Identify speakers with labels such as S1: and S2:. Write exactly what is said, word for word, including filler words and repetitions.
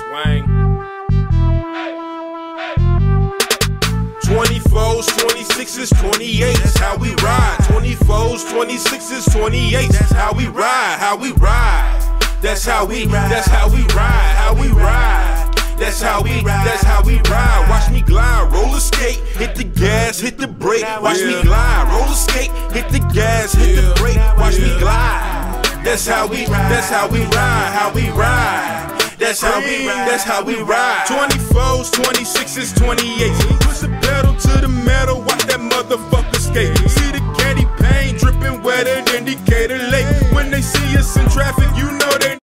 S1: Wang. twenty-fours, twenty-sixes, twenty-eights, that's how we ride. twenty-fours, twenty-sixes, twenty-eights, that's how we ride, how we ride. That's how we, that's how we ride, how we ride. That's how we, that's how we ride. Watch me glide, roller skate, hit the gas, hit the brake. Watch me glide, roller skate, hit the gas, hit the brake. Watch me glide. That's how we, that's how we ride, how we ride. That's how we, that's how we ride. twenty-fours, twenty-sixes, twenty-eights. Push the pedal to the metal.